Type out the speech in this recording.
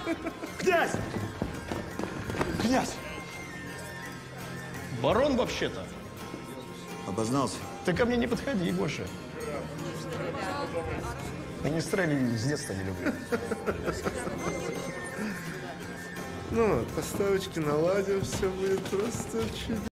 Князь! Князь! Барон вообще-то. Обознался. Ты ко мне не подходи больше. Министрели с детства не люблю. Ну, поставочки наладим, все будет просто чудесно.